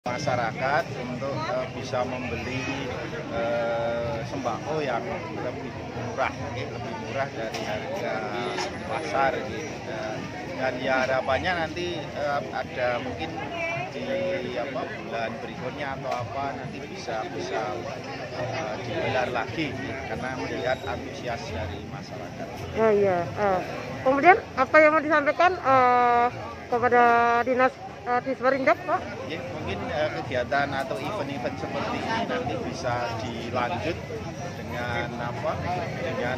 masyarakat untuk bisa membeli sembako yang lebih murah dari harga pasar gitu. Dan ya harapannya nanti ada mungkin di bulan berikutnya atau nanti bisa digelar lagi karena melihat antusias dari masyarakat. Oh iya. Kemudian apa yang mau disampaikan kepada dinas Disperindak, Pak? Ya, mungkin kegiatan atau event-event seperti ini nanti bisa dilanjut dengan dengan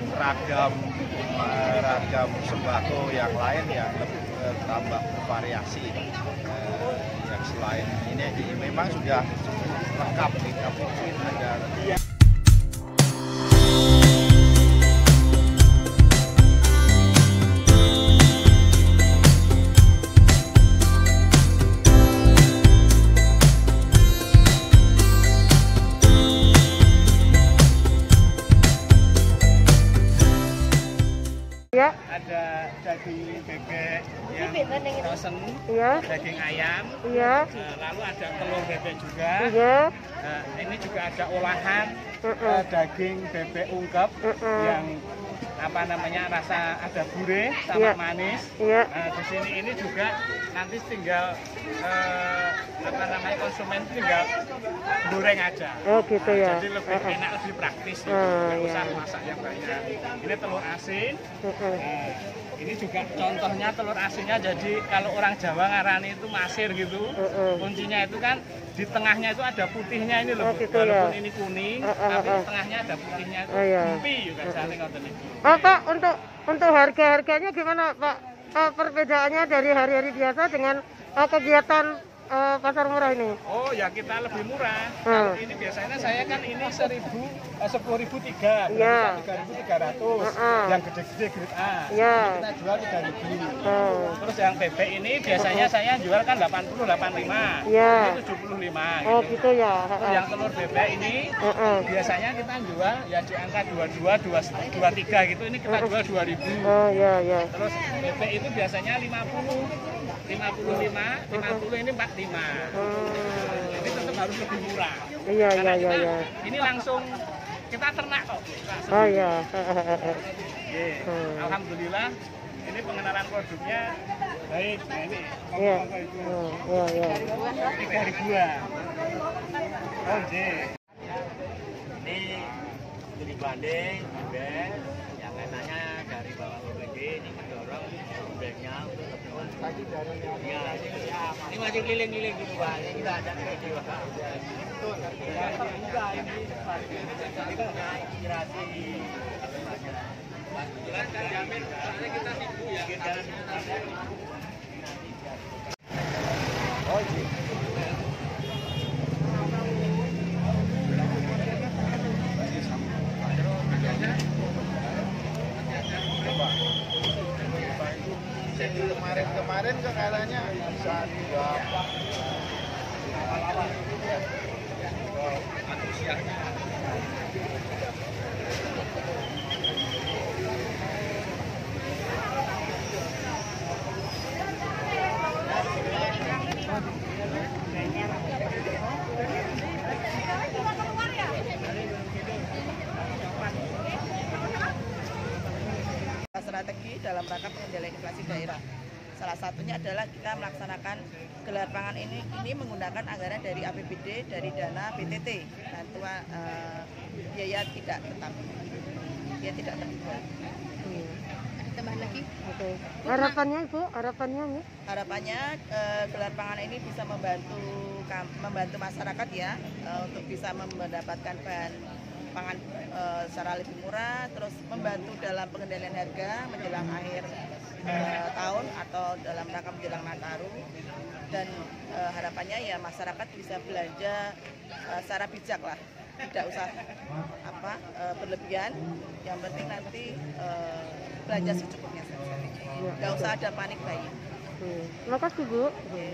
ragam sembako yang lain yang lebih tambah bervariasi. Yang selain ini memang sudah lengkap mungkin ada. Ya. Ada daging bebek yang frozen, ya. Daging ayam, ya. Lalu ada telur bebek juga. Ya. Ini juga ada olahan daging bebek ungkep yang rasa ada gurih sama manis. Ya. Di sini ini juga nanti tinggal konsumen tinggal goreng aja. Oh gitu ya. Jadi lebih enak, lebih praktis. Nggak usah masak yang banyak. Ini telur asin. Ini juga contohnya telur asinnya. Jadi kalau orang Jawa ngarani itu masir gitu. Kuncinya itu kan di tengahnya itu ada putihnya ini loh. Gitu walaupun ya. ini kuning, tapi tengahnya ada putihnya itu. Umpi juga saling ngoten iki. Pak, untuk harga-harganya gimana, Pak? Perbedaannya dari hari-hari biasa dengan kegiatan pasar murah ini? Oh ya, kita lebih murah. Kalau ini biasanya saya kan ini 10.003, ya. 3.300. Yang gede-gede grade A. Ya. Ini kita jual 3.000. Terus yang bebek ini biasanya saya jual kan 85. Ya. Ini 75. Oh gitu ya. Terus yang telur bebek ini biasanya kita jual ya di angka 22, 23 gitu. Ini kita jual 2.000. Oh ya ya. Terus bebek itu biasanya 50. 55, 50 ini 45. Ini tetap harus lebih murah. Iya. Ini langsung kita ternak kok. Oh iya. Alhamdulillah ini pengenalan produknya baik. Nah ini Iya. Ini dari buah. Oh ini studi banding yang enaknya dari bawah OPG ini mendorong brandnya untuk teman ya, ini masih keliling-keliling gitu Pak, ini kita ada video Pak. Betul, juga ini inspirasi. jelas kan jamin, soalnya kita sibuk ya. Oh iya. Jadi kemarin ke katanya bisa dapat antusiasnya. Strategi dalam rangka pengendalian inflasi daerah. Salah satunya adalah kita melaksanakan gelar pangan ini menggunakan anggaran dari APBD, dari dana BTT, bantuan biaya tidak tetap, biaya tidak terduga. Tambahan lagi? Oke. Harapannya Ibu, Harapannya gelar pangan ini bisa membantu masyarakat ya untuk bisa mendapatkan bahan pangan secara lebih murah, terus membantu dalam pengendalian harga menjelang akhir tahun atau dalam rangka menjelang Nataru, dan harapannya ya masyarakat bisa belanja secara bijak lah, tidak usah berlebihan, yang penting nanti belanja secukupnya saja, nggak usah ada panik buying. Terima kasih Bu.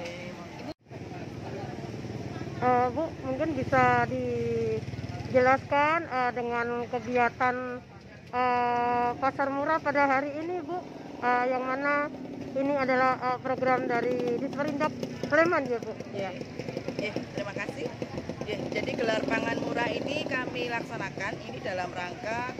Bu, mungkin bisa dijelaskan dengan kegiatan pasar murah pada hari ini Bu, yang mana ini adalah program dari Disperindak Sleman ya Bu. Ya. Terima kasih. Jadi gelar pangan murah ini kami laksanakan ini dalam rangka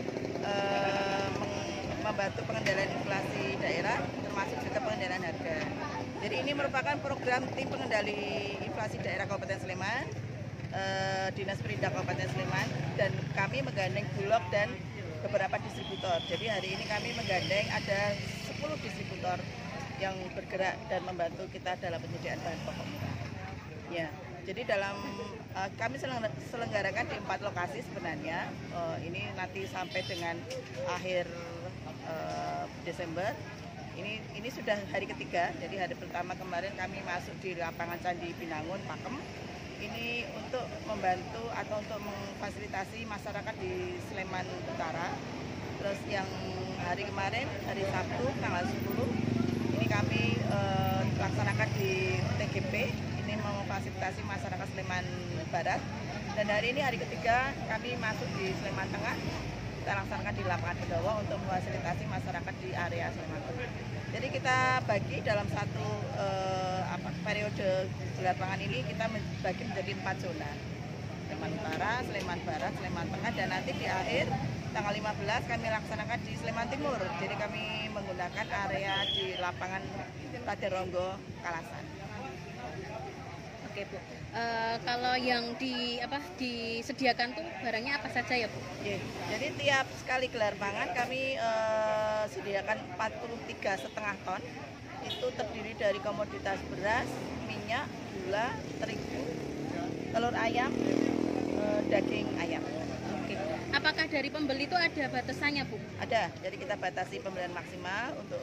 membantu pengendalian inflasi daerah, termasuk juga pengendalian harga. Jadi ini merupakan program tim pengendali inflasi daerah Kabupaten Sleman, Dinas Perindak Kabupaten Sleman, dan kami menggandeng Bulog dan beberapa distributor. Jadi hari ini kami menggandeng ada 10 distributor yang bergerak dan membantu kita dalam penyediaan bahan pokok. Ya, jadi dalam kami selenggarakan di 4 lokasi sebenarnya. Ini nanti sampai dengan akhir Desember. Ini sudah hari ketiga. Jadi hari pertama kemarin kami masuk di lapangan Candi Binangun, Pakem. Ini untuk membantu atau untuk memfasilitasi masyarakat di Sleman Utara. Terus yang hari kemarin, hari Sabtu tanggal 10, ini kami laksanakan di TGP. Ini memfasilitasi masyarakat Sleman Barat. Dan hari ini hari ketiga kami masuk di Sleman Tengah. Kita laksanakan di lapangan Begawa untuk memfasilitasi masyarakat di area Sleman Tengah. Jadi kita bagi dalam satu periode gelar pangan ini kita bagi menjadi 4 zona. Sleman Utara, Sleman Barat, Sleman Tengah, dan nanti di akhir tanggal 15 kami laksanakan di Sleman Timur. Jadi kami menggunakan area di lapangan Taderonggo, Kalasan. Oke Bu, kalau yang disediakan tuh barangnya apa saja ya Bu? Jadi tiap sekali gelar pangan kami sediakan 43,5 ton. Itu terdiri dari komoditas beras, minyak, gula, terigu, telur ayam, daging ayam. Oke. Apakah dari pembeli itu ada batasannya Bu? Ada, jadi kita batasi pembelian maksimal untuk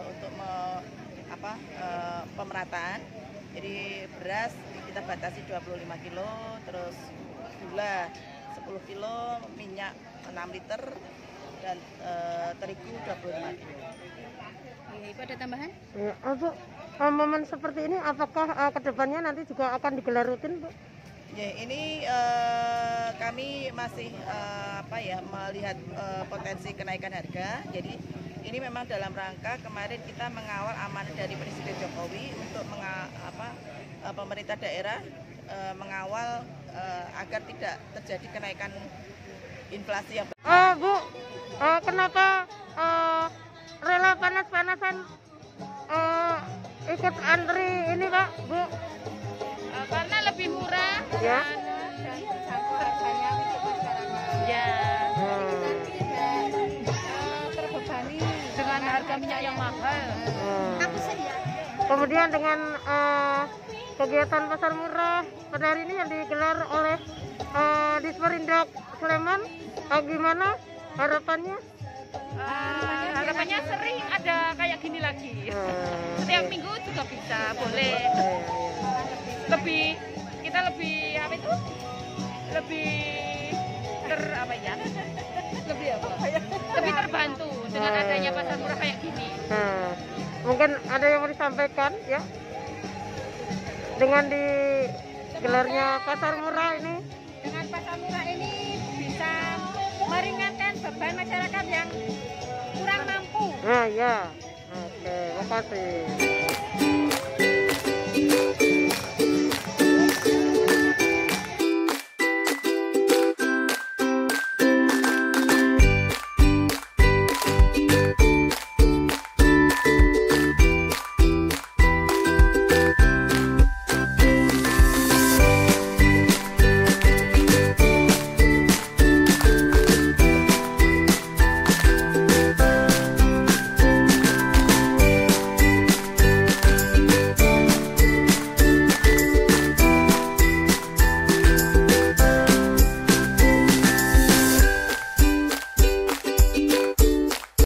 pemerataan. Jadi beras kita batasi 25 kilo, terus gula 10 kilo, minyak 6 liter, dan terigu 25 kilo. Ibu ada tambahan? Ya, Bu, momen seperti ini apakah kedepannya nanti juga akan digelar rutin, Bu? Ya, ini kami masih melihat potensi kenaikan harga. Jadi ini memang dalam rangka kemarin kita mengawal amanat dari Presiden Jokowi untuk pemerintah daerah mengawal agar tidak terjadi kenaikan inflasi yang Bu, kenapa rela panas-panasan ikut antri ini Pak, Bu? Karena lebih murah Ya. dan terjangkau harganya untuk masyarakat. Ya. Terbebani dengan harga minyak yang mahal. Kemudian dengan kegiatan pasar murah pada hari ini yang digelar oleh Disperindak Sleman, gimana harapannya? Harapannya sering ada kayak gini lagi. Setiap minggu juga bisa, boleh. Kita lebih terbantu dengan adanya pasar murah kayak gini. Mungkin ada yang mau disampaikan ya dengan digelarnya pasar murah ini? Dengan pasar murah ini bisa meringankan beban masyarakat yang kurang mampu. Nah ya, oke, makasih.